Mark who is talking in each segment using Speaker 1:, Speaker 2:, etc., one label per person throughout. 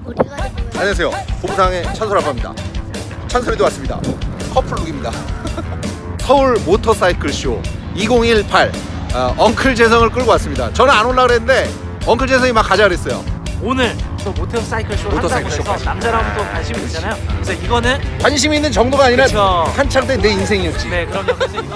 Speaker 1: 안녕하세요. 봄상의 찬솔 아빠입니다. 찬솔이도 왔습니다. 커플룩입니다. 서울 모터사이클 쇼 2018 엉클 재성을 끌고 왔습니다. 저는 안 올라 그랬는데 엉클 재성이 막 가자 그랬어요.
Speaker 2: 오늘 또 모터사이클 쇼를 한다고 해서 남자라면 또 관심이 있잖아요. 그래서 이거는
Speaker 1: 관심이 있는 정도가 아니라
Speaker 2: 그쵸.
Speaker 1: 한창 때 내 인생이었지.
Speaker 2: 네, 그럼요. 그래서 이거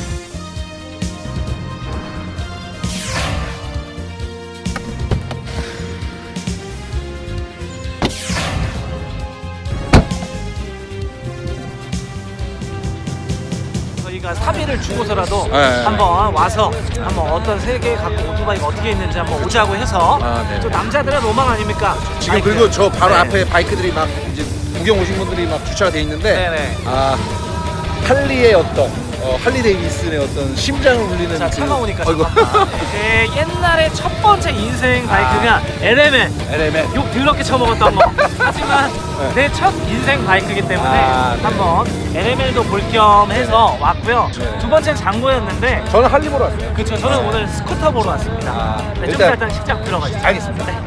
Speaker 2: 저희가 3일을 주고서라도
Speaker 1: 네.
Speaker 2: 한번 와서 한번 어떤 세계 각국 오토바이가 어떻게 있는지 한번 오자고 해서 또 남자들의 로망 아닙니까?
Speaker 1: 지금
Speaker 2: 바이크.
Speaker 1: 그리고 저 바로
Speaker 2: 네.
Speaker 1: 앞에 바이크들이 막 이제 구경 오신 분들이 막 주차가 돼 있는데
Speaker 2: 네네.
Speaker 1: 할리의 어떤 할리 데이비슨의 어떤 심장을 울리는
Speaker 2: 자, 차가 오니까
Speaker 1: 어이구.
Speaker 2: 제 옛날에 첫 번째 인생 바이크가 LMN. 욕 더럽게 처먹었던 거. 하지만 내 첫 인생 바이크이기 때문에
Speaker 1: 네.
Speaker 2: 한번 LMN도 볼 겸 해서 왔고요.
Speaker 1: 네.
Speaker 2: 두 번째는 장고였는데
Speaker 1: 저는 할리 보러 왔어요.
Speaker 2: 그쵸, 저는 오늘 스쿠터 보러 왔습니다. 네, 좀
Speaker 1: 일단
Speaker 2: 일단 식장 들어가시죠.
Speaker 1: 알겠습니다.
Speaker 2: 네.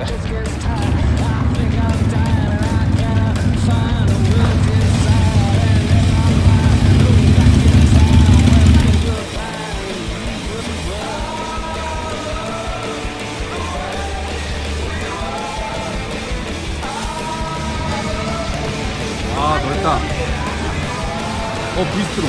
Speaker 1: 아 넓다. 비스트로.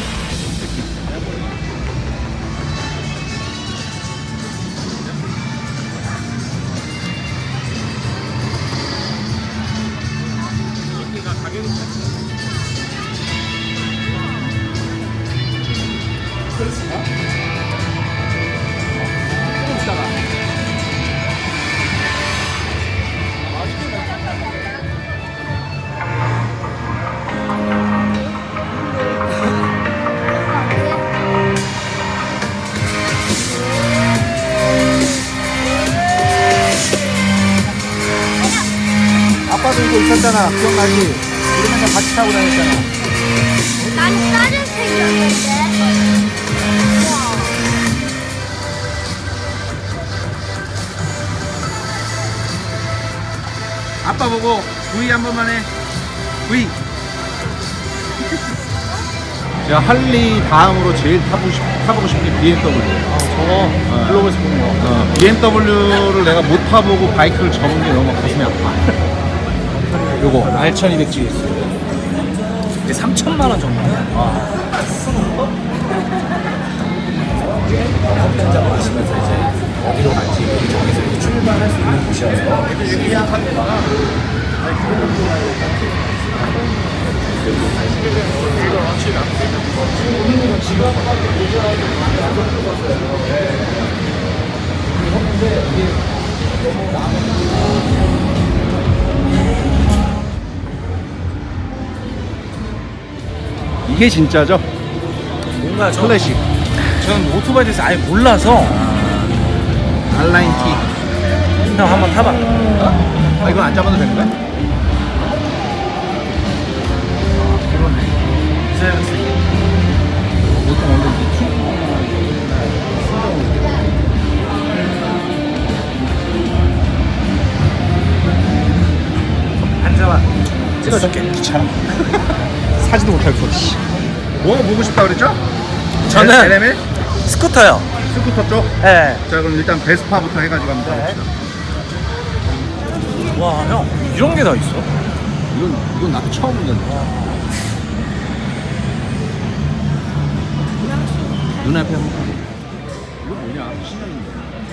Speaker 1: 아빠도 이거 있었잖아. 기억나지? 우리 맨날 같이 타고 다녔잖아.
Speaker 3: 난 다른 생겼는데.
Speaker 1: 아빠 보고 V 한 번만 해. V. 제가 할리 다음으로 제일 타보고 싶은 게 BMW.
Speaker 2: 저거 글로벌에서 보는 거.
Speaker 1: BMW를 내가 못 타보고 바이크를 접은 게 너무 가슴이 아파. 요거 R1200G.
Speaker 2: 이제 3천만 원 정도.
Speaker 1: 어디로 갈지 미리 정해서 이렇게 출발할 수 있는 곳이어서 이게 진짜죠?
Speaker 2: 뭔가
Speaker 1: 클래식
Speaker 2: 저는 오토바이에 대해서 아예 몰라서
Speaker 1: R9T.
Speaker 2: 일단 한번 타봐.
Speaker 1: 이건 안 잡아도 되는 거야? 보통 원래 이게
Speaker 2: 앉아봐. 찍어줄게.
Speaker 1: 귀찮아. 사지도 못할 거. 뭐 보고 싶다 그랬죠?
Speaker 2: 저는
Speaker 1: LML?
Speaker 2: 스쿠터요.
Speaker 1: 스쿠터 쪽?
Speaker 2: 네.
Speaker 1: 자 그럼 일단 베스파부터 해가지고 한번 가봅시다.
Speaker 2: 와, 형 이런 게 다 있어?
Speaker 1: 이건 나도 처음 보는데. 눈앞에 한번 봐. 이거 뭐냐? 신형인데.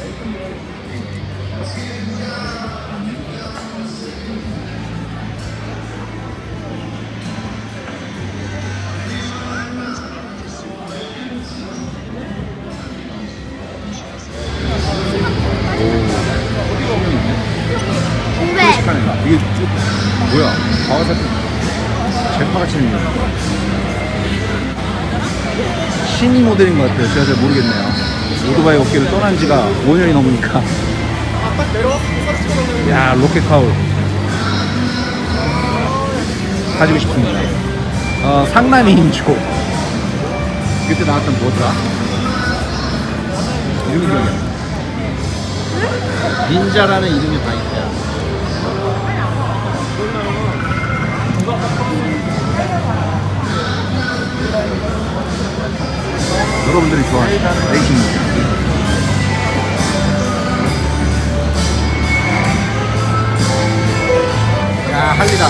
Speaker 3: 왜?
Speaker 1: 이게 뭐야? 가와사키 제파같이 생긴 신이 모델인 것 같아요. 제가 잘 모르겠네요. 오토바이 업계를 떠난 지가 5년이 넘으니까. 야, 로켓 카울 가지고 싶습니다. 상남이 인조. 그때 나왔던 뭐더라? 이름이 기억이 안 나. 닌자라는 이름의 바이크야. 여러분들이 좋아하는 레이싱입니다. 야, 할리다.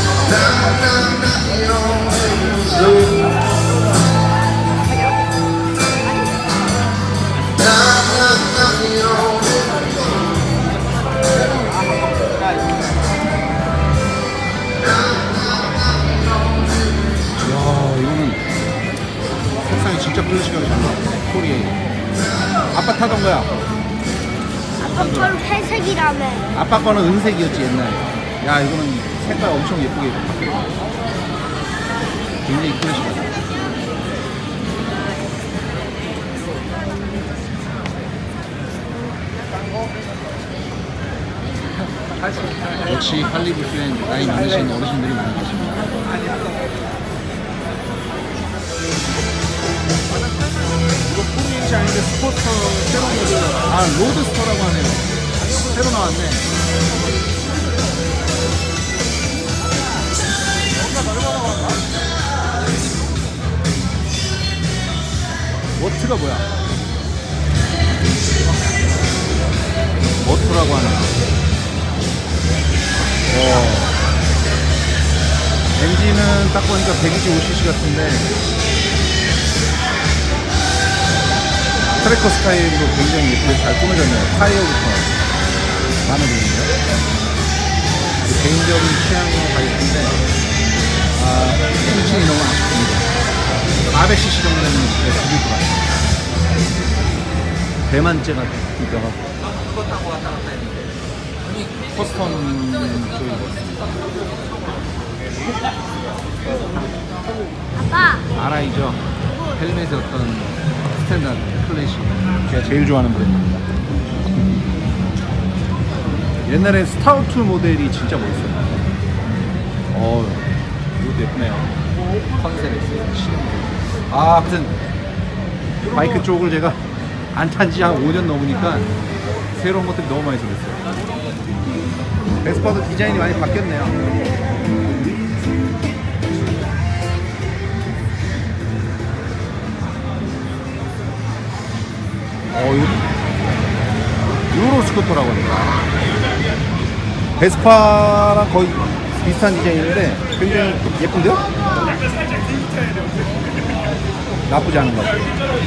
Speaker 1: 이거는 색상이 진짜 클래식하게 잘 나왔네. 코리에. 아빠 타던 거야.
Speaker 3: 아빠 거는 회색이라며.
Speaker 1: 아빠 거는 은색이었지 옛날에. 야, 이거는 색깔 엄청 예쁘게 바뀌었어. 굉장히 클래식하다. 역시 할리부스엔 나이 많으신 어르신들이 많이 계십니다. 이거 포르쉐 아닌데 스포터 새로운 모델. 아, 로드스터라고 하네요. 새로 나왔네. 워트가 뭐야? 워트라고 하네요. 엔진은 딱 보니까 125cc 같은데 트래커 스타일로 굉장히 예쁘게 잘 꾸며졌네요. 타이어부터 마음에 드는데요. 개인적인 취향으로 가겠는데 엔진이 너무 아쉽습니다. 400cc 정도 되면 죽일 것 같아요. 대만째가 기가 하고 커스텀 쪽이고
Speaker 3: 아빠.
Speaker 1: RI죠. 헬멧의 어떤 스탠다드 클래식. 제가 제일 좋아하는 브랜드입니다. 옛날에 스타우트 모델이 진짜 멋있어요. 이것도 예쁘네요. 컨셉에서 아무튼 바이크 쪽을 제가 안 탄 지 한 5년 넘으니까 새로운 것들이 너무 많이 들었어요. 베스파도 디자인이 많이 바뀌었네요. 유로 스쿠터라고 합니다. 베스파랑 거의 비슷한 디자인인데 굉장히 예쁜데요? 나쁘지 않은 것 같아요.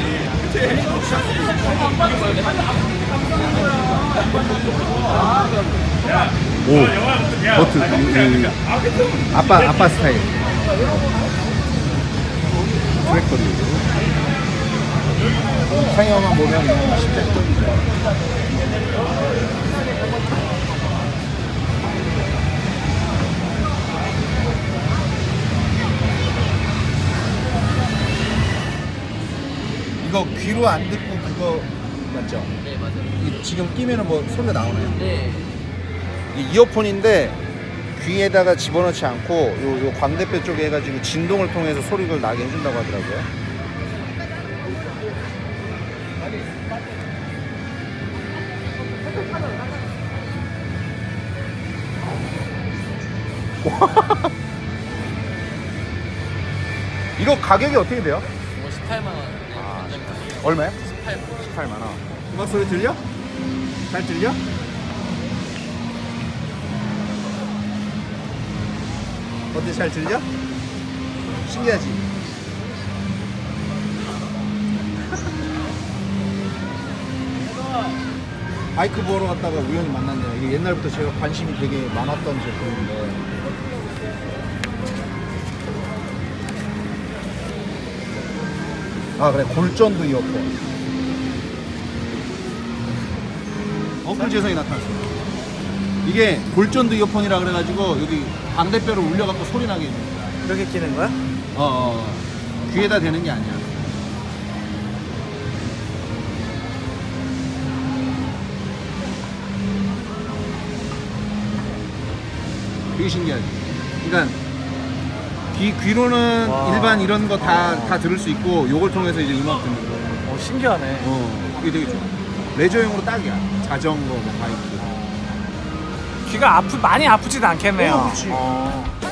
Speaker 1: 오, 버트 아빠 스타일 트랙터리 타이어만 보면 그냥 10대급이죠. 이거 귀로 안 듣고 그거 맞죠?
Speaker 2: 네, 맞아요.
Speaker 1: 지금 끼면은 뭐 소리가 나오나요?
Speaker 2: 네.
Speaker 1: 이 이어폰인데 귀에다가 집어넣지 않고 요 광대뼈 쪽에 해가지고 진동을 통해서 소리를 나게 해준다고 하더라고요. 이거 가격이 어떻게 돼요?
Speaker 2: 18만 원.
Speaker 1: 얼마야?
Speaker 2: 18만
Speaker 1: 18만 원. 음악 소리 들려? 잘 들려? 어때, 잘 들려? 신기하지? 바이크 보러 갔다가 우연히 만났네요. 이게 옛날부터 제가 관심이 되게 많았던 제품인데 아 그래, 골전도 이어폰. 엉클 재성이 나타났어요. 이게 골전도 이어폰이라 그래가지고 여기 광대뼈를 울려갖고 소리 나게 해줍니다.
Speaker 2: 그렇게 끼는 거야?
Speaker 1: 귀에다 대는 게 아니야. 되게 신기하지. 그러니까 귀로는
Speaker 2: 와.
Speaker 1: 일반 이런 거 다 들을 수 있고 요걸 통해서 이제 음악 듣는 거.
Speaker 2: 신기하네.
Speaker 1: 이게 되게 좋아. 레저용으로 딱이야. 자전거, 뭐 바이크.
Speaker 2: 귀가 많이 아프지도 않겠네요.
Speaker 1: 그렇지.